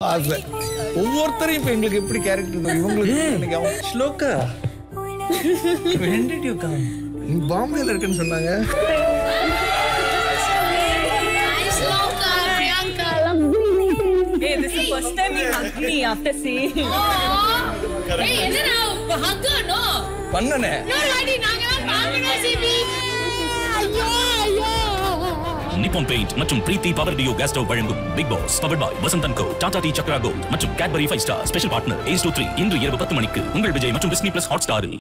ஆசை. ஒவ்வொருத்தரையும் இப்ப எங்களுக்கு எப்படி கேரக்டர் இவங்களுக்கு shloka when did you come? பாம்பேல இருக்குன்னு சொன்னாங்க. Hey, this is the first time you hugged me after seeing. Hey, enna hug no? பண்ணனே. No, Ladi, naanga paangana sibi. Ayyo. Nippon paint மற்றும் Preethi power duo gas stove வழங்கும் Bigg Boss powered by Vasanth and co, Tata tea Chakra gold மற்றும் Cadbury 5 star special partner ace 23 இன்று இரவு 10 மணிக்கு உங்கள் விஜய் மற்றும் Disney plus hot ஸ்டாரில்.